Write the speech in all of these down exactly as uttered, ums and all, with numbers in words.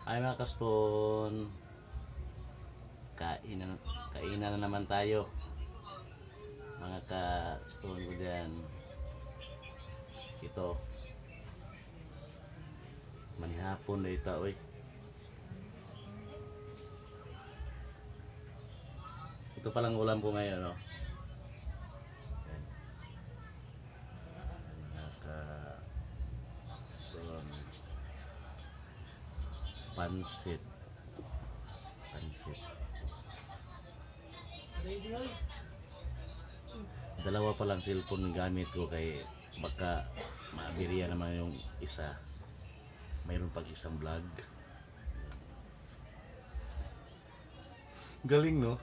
Ay mga kaston, kainan, kainan na naman tayo. Mga kaston ko dyan. Ito, manihapon na ito, oy. Ito palang ulam ko ngayon, no? Mga kaston, pansit. Pansit. Dalawa palang cellphone gamit ko kay baka maabiriya naman yung isa. Mayroon pag isang vlog. Galing, no?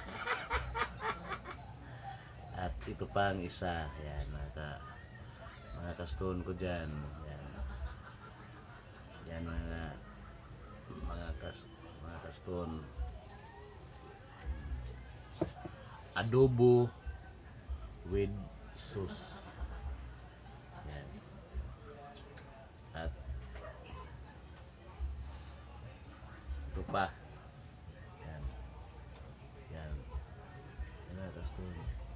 At ito pa ang isa. Yan, mga, ka, mga kaston ko dyan. Yan, yan mga mga, kas, mga kaston. Adobo with sauce. Yan. At ito pa. Yan. Yan. Yan na, kaston.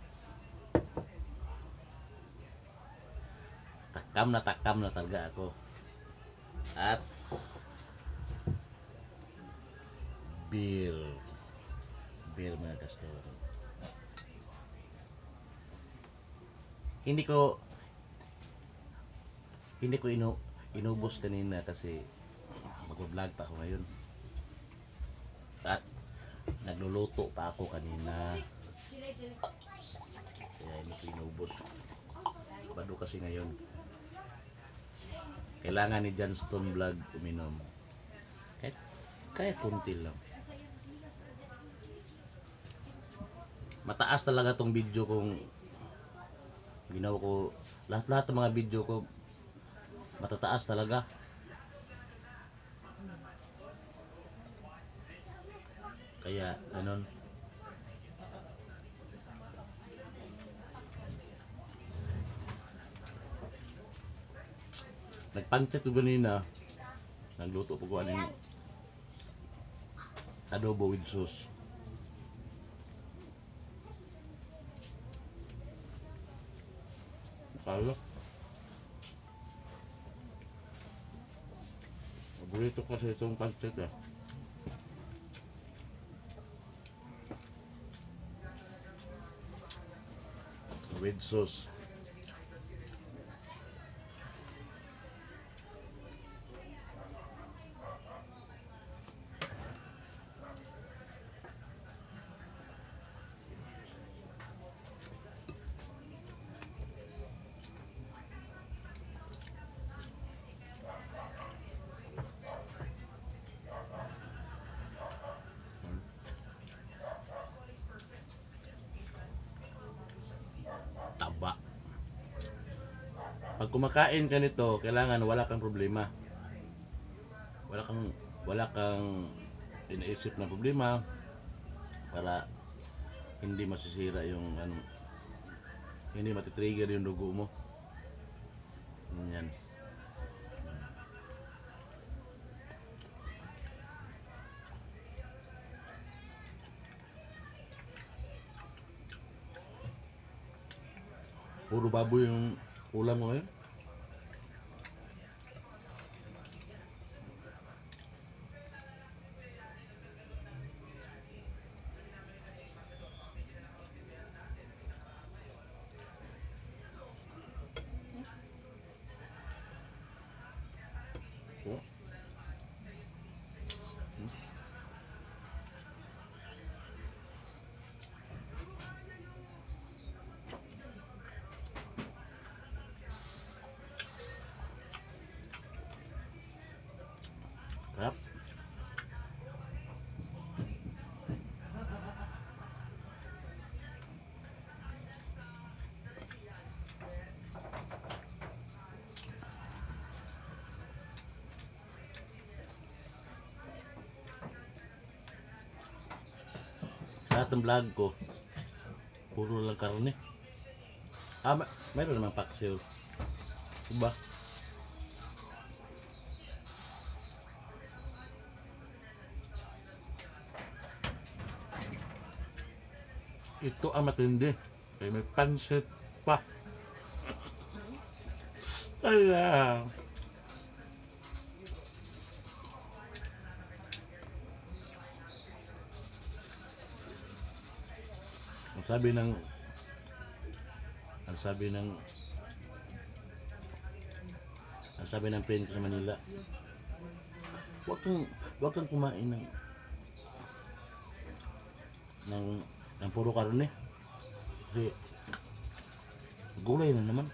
Takam na takam na talaga ako. At beer. Beer mga kaston. Hindi ko hindi ko inu, inubos kanina kasi mag-vlog pa ako ngayon. At nagluluto pa ako kanina. Kaya hindi ko inubos. Bado kasi ngayon. Kailangan ni Johnston Vlog uminom. Kahit, kahit kunti lang. Mataas talaga tong video kung ginawa ko. Lahat-lahat ng mga video ko matataas talaga. Kaya ganun. Nagpancit ko ganina. Nagluto po ko aning adobo with sauce. Kalo. Paborito kasi itong pancit eh. With sauce. Taba. Pag kumakain ka nito, kailangan wala kang problema. Wala kang wala kang iniisip na problema para hindi masisira yung ano, hindi matitrigger yung dugo mo. Yan. Puro baboy yung ulam mo ngayon. Oh. Hmm. Sarap. Lahat ng vlog ko puro lang karne. Ah, may, mayroon naman paksiw. Diba? Ito ang matindi. Kaya may pansit pa. Kaya. Ang sabi ng ang sabi ng ang sabi ng friend ko sa Manila, wag kang wag kang kumain ng ng ng puro karne. Kasi gulay na naman.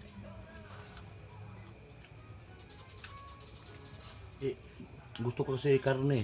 Eh, gusto ko kasi karne.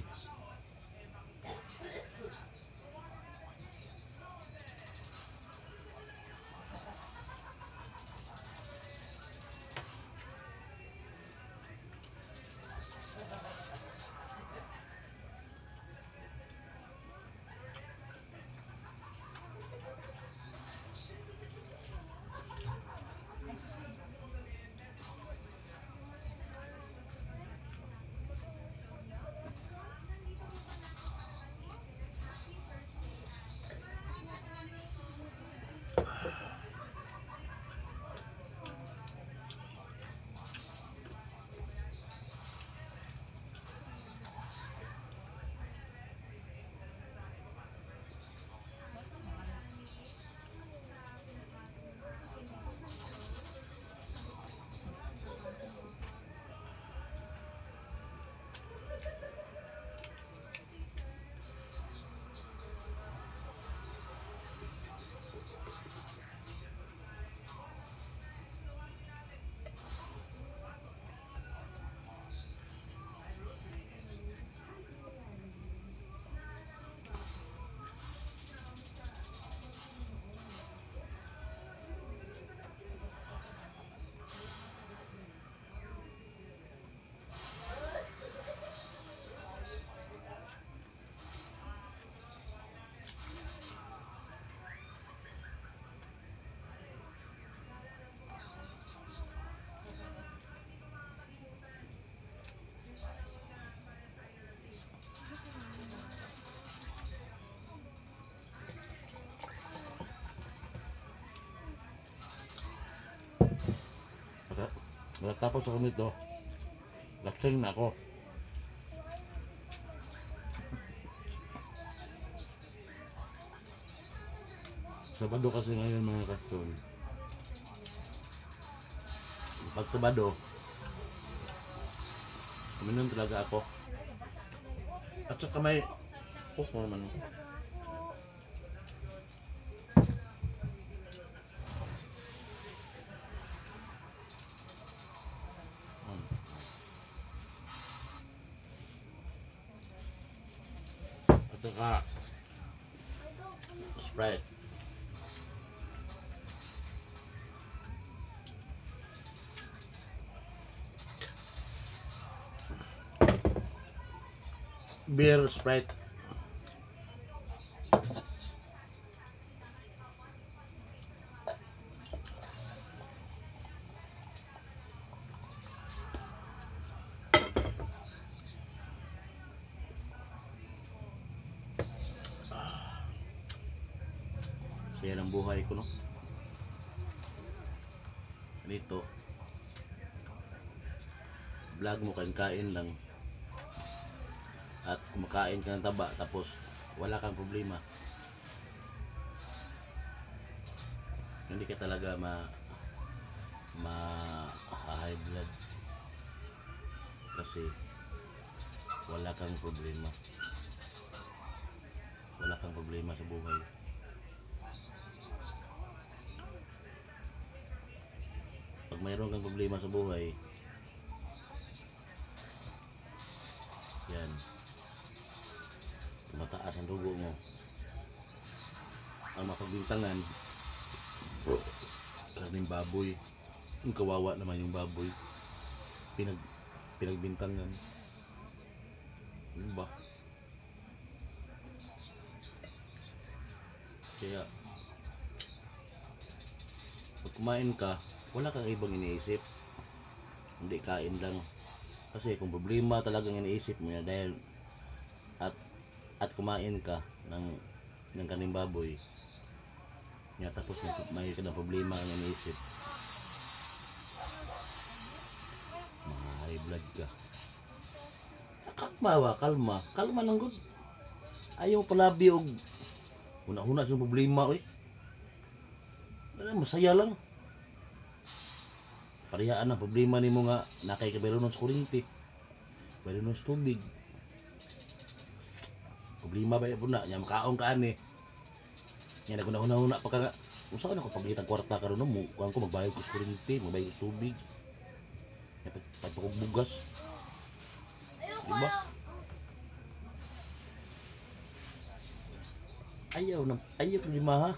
Matapos ako nito, lasing na ako. Sabado kasi ngayon mga kaston. Pag Sabado, uminom talaga ako. At saka may cook naman. At saka Sprite. Beer, Sprite. Saya ng buhay ko, no? Dito vlog mo, kain-kain lang at kumakain ka ng taba tapos wala kang problema. Hindi ka talaga ma ma high blood kasi wala kang problema. Wala kang problema sa buhay. Pag mayroon kang problema sa buhay, yan, mataas ang dugo mo. Ang makagbintangan, karaming baboy. Yung kawawa naman yung baboy. Pinag, pinagbintangan. Ano ba? Kaya, pag kumain ka, wala kang ibang iniisip. Hindi kain lang. Kasi kung problema talagang iniisip mo yan dahil at at kumain ka ng ng kaning baboy, Nga tapos may, may kanang problema ang iniisip. Mga high blood ka. Kalma ba? Kalma. Kalma lang good. Ayaw palabi og una-una sa problema oy. Wala, masaya lang. Parehaan ang problema nimo nga nakay kabalo sa kuryente. Bayro sa tubig. Problema ba po na? Nya makaon ka ani. Nya naguna-una pa ka nga. Usa ka na ko pagitag kwarta karon mo, kuan ko magbayad ko sa kuryente, magbayad ko tubig. Nya pagpakog bugas. Diba? Ayaw na, ayaw problema ha.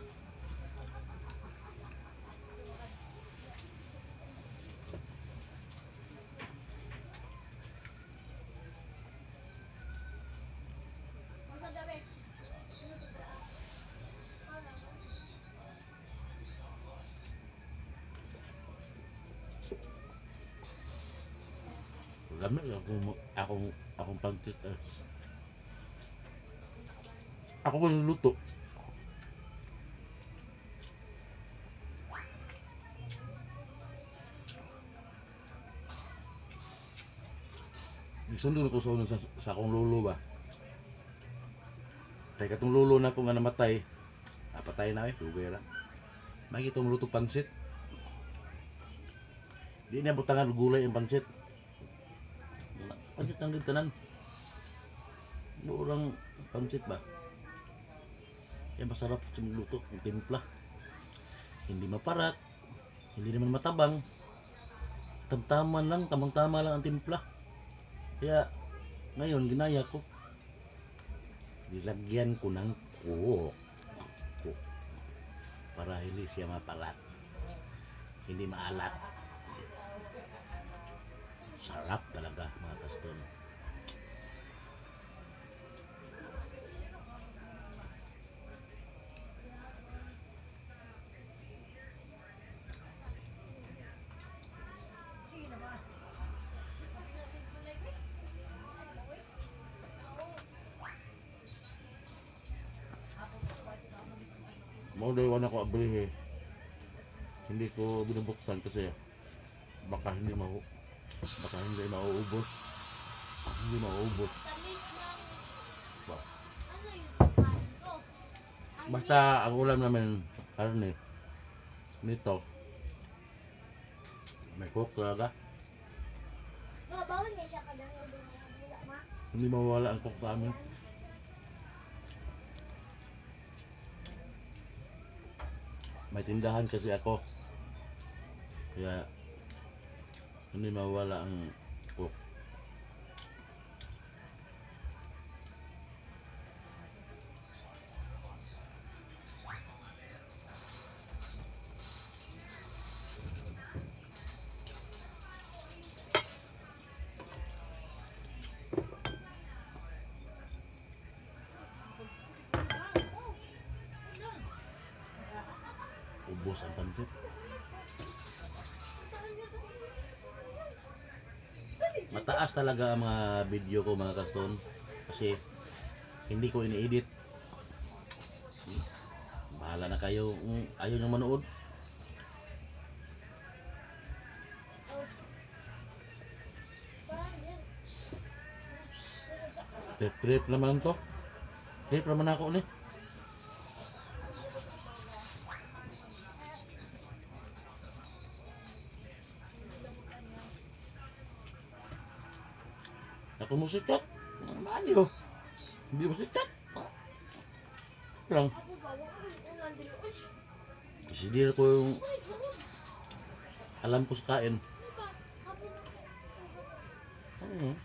Gamit akong akong akong pagtit. Uh, ako ko niluluto. Isundo ko sa unang sa, sa akong lolo ba. Kaya katong lolo na ko nga namatay. Ah, patay na eh, tugera. Makita mo luto pansit. Di na butangan gulay ang pansit. Pansit ang tanan. Murang pansit ba? Yan masarap sa luto, yung timpla. Hindi maparat, hindi naman matabang. Tamtaman lang, tamang-tama lang ang timpla. Kaya ngayon ginaya ko. Nilagyan ko ng coke. Coke. Para hindi siya mapalat. Hindi maalat. Sarap talaga mga kaston. Mau daw na ko abili eh. Hindi ko binubuksan kasi baka hindi mau baka hindi mauubos. Hindi mauubos. Basta ang ulam namin karne nito. May cook talaga. Bawal niya siya kadang ma. Hindi mawala ang cook sa amin. May tindahan kasi ako. Kaya hindi mawala ang cook. Ubos ang pansit. Mataas talaga ang mga video ko mga kaston kasi hindi ko ini-edit. Bahala na kayo kung ayaw nyo manood. Trip trip naman to. Trip naman ako ni. Ako mo sikat. Mali oh. Hindi mo sikat. Lang. Kasi di ko yung alam ko sa kain. Hmm.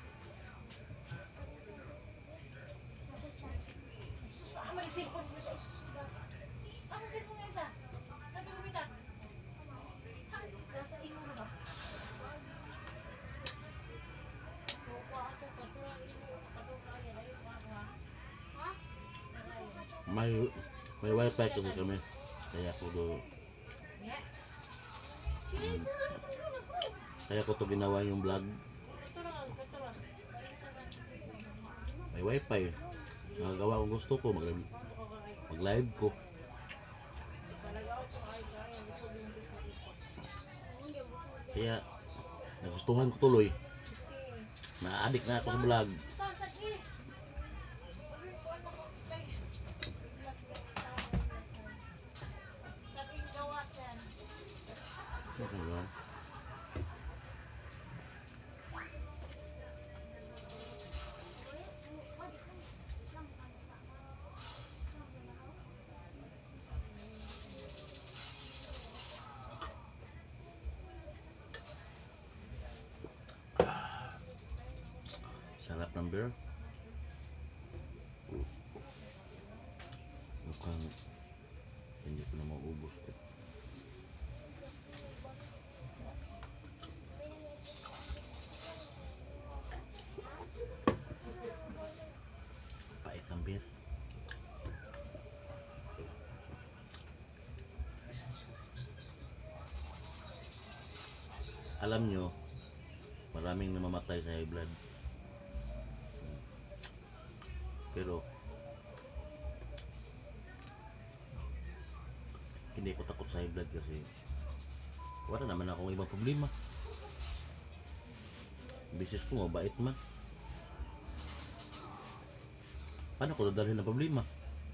May may wifi kasi kami. Kaya ko do hmm, kaya ko to ginawa yung vlog. May wifi. Nagagawa kung gusto ko mag mag live ko. Kaya nagustuhan ko tuloy. Na-addict na ako sa vlog. Sarap ng beer. Mukhang hindi ko na maubos to. Pait ng beer. Alam nyo, maraming namamatay sa high blood. Pero hindi ko takot sa high blood kasi wala naman akong ibang problema. Bisis ko mabait man. Paano ko dadalhin ng problema?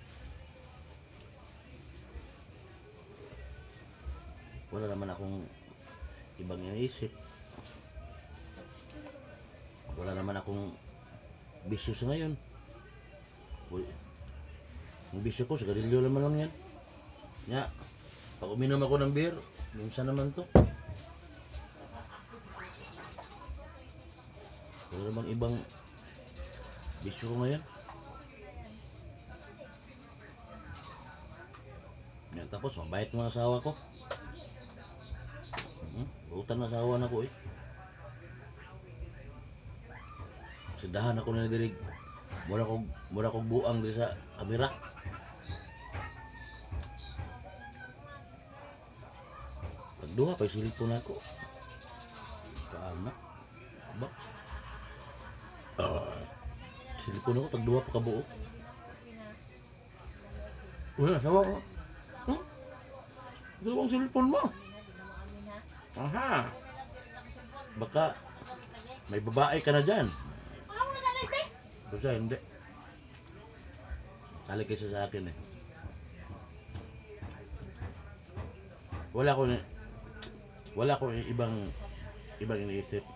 Wala naman akong ibang iniisip. Wala naman akong bisyo sa ngayon. Uy, ang bisyo ko, sigarilyo naman lang yan. Nya, pag uminom ako ng beer, minsan naman to. Wala namang ibang bisyo ko ngayon. Nya, tapos, mabait mga asawa ko. Hmm, butan na asawa na ko eh. Sidahan ako na nadirig. Mura ko mura ko buang di sa kamera. Pagduha pa silipon ako. Kaana. Ba? Uh, silipon ako pagduha pa kabuo. Wala sawa ko. Hmm? Dalawang silipon mo. Aha. Baka may babae ka na dyan. Basta hindi. Sali kasi sa akin eh. Wala ko wala ko ibang ibang iniisip.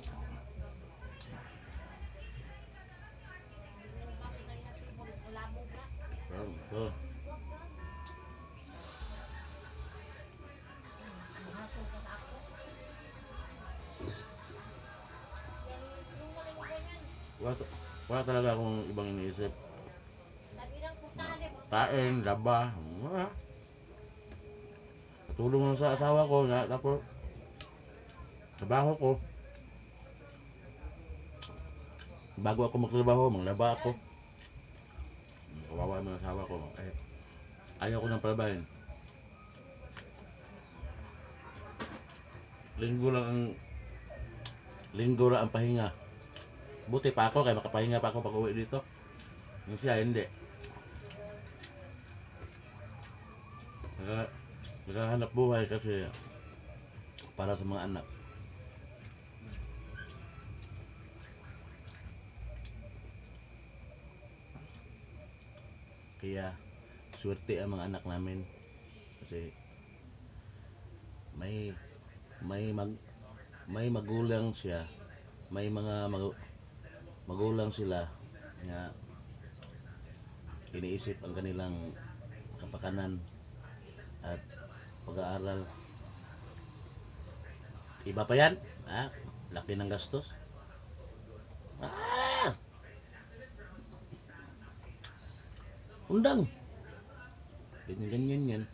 So, wala, wala talaga akong ibang iniisip. Kain, laba, wala. Katulong lang sa asawa ko, na, tapos trabaho ko. Bago ako magtrabaho, maglaba ako. Kawawa ang mga asawa ko. Eh, ayaw ko ng palabahin. Linggo lang ang linggo lang ang pahinga. Buti pa ako kaya makapahinga pa ako pag uwi dito. Yung siya hindi. Naka, nakahanap buhay kasi para sa mga anak. Kaya swerte ang mga anak namin kasi may may mag may magulang siya, may mga mag, magulang sila na iniisip ang kanilang kapakanan at pag-aaral. Iba pa yan, ha? Laki ng gastos. Ah! Undang. Ganyan ganyan yan.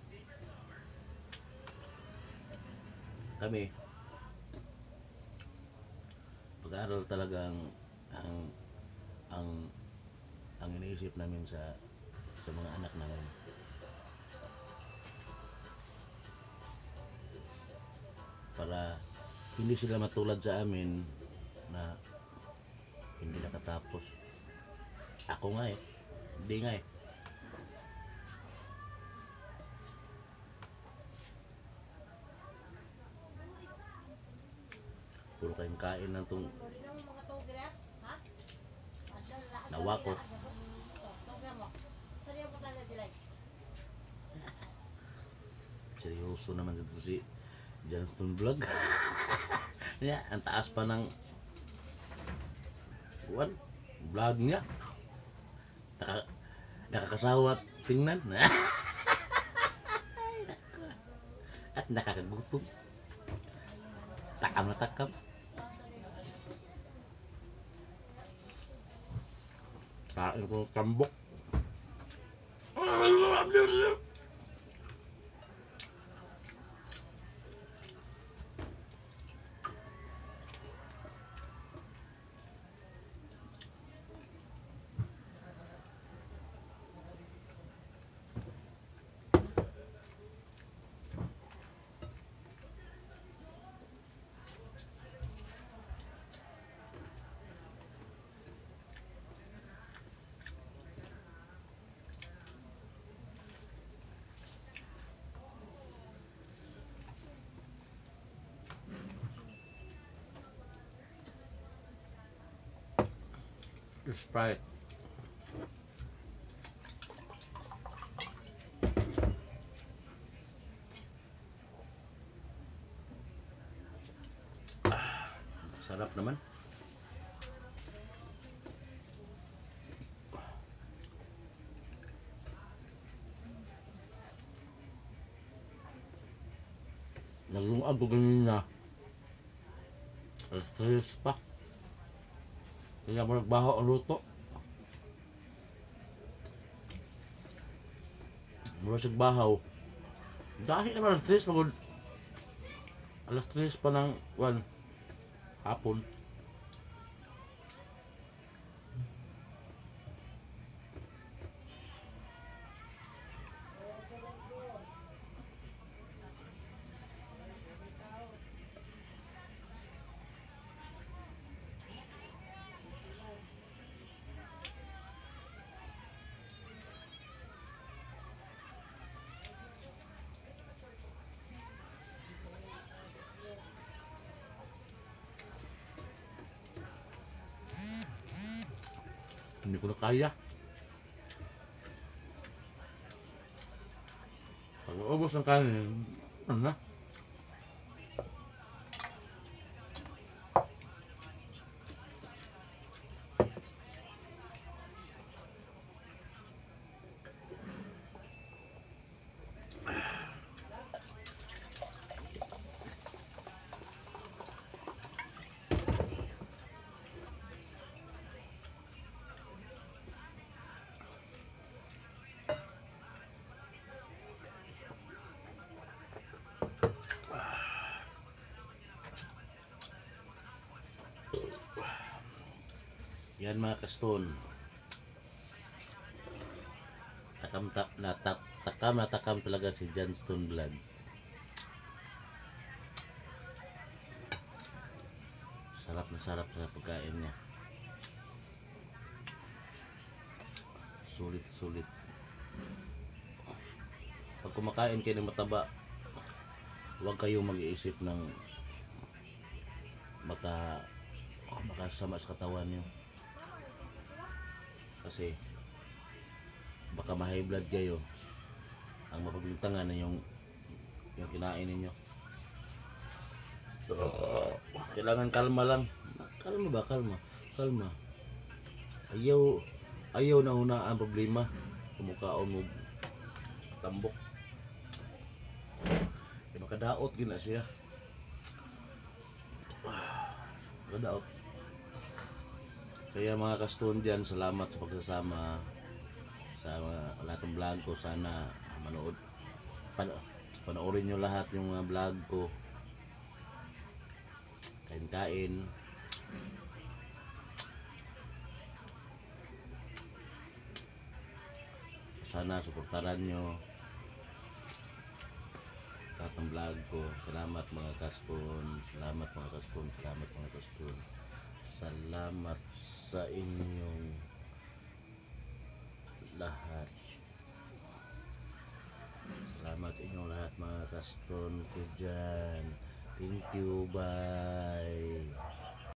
Kami pag-aaral talaga ang ang ang, ang iniisip namin sa sa mga anak namin. Para hindi sila matulad sa amin na hindi nakatapos. Ako nga eh. Hindi nga eh. kain ng tong nawa ko. Seryoso naman dito si Johnston Vlog. Yeah, ang taas pa ng what? Vlog niya. Naka, nakakasawa tingnan. At nakakagutom. Takam na takam. Kain ko tambok. Sprite. Ah, sarap naman. Nagluag ko ganina. Alas tres pa. Kaya mo nagbaho ang luto. Mura siya bahaw. Dahil naman alas tres, magod. Alas tres pa ng one hapon. Hindi ko na kaya. Pag ubos ng kanin, ano na? Yan mga kaston. Takam ta, na, ta, takam na takam talaga si Johnston Vlog. Sarap na sarap sa pagkain niya. Sulit sulit. Pag kumakain kayo ng mataba, huwag kayong mag-iisip ng maka makasama sa katawan niyo. Kasi baka ma-high blood kayo. Ang mapaglintangan na yung yung kinain ninyo. Kailangan kalma lang. Kalma ba? Kalma. Kalma. Ayaw ayaw na una ang problema. Kumukaon mo tambok. Kaya makadaot gina siya. Makadaot. Kaya mga kaston dyan, salamat sa pagsasama sa mga lahat ng vlog ko. Sana manood, pan panoorin nyo lahat yung mga vlog ko. Kain-kain. Sana suportaran nyo lahat ng vlog ko. Salamat mga kaston. Salamat mga kaston. Salamat mga kaston. Salamat sa inyong lahat. Salamat inyong lahat mga kaston ko dyan. Thank you, bye.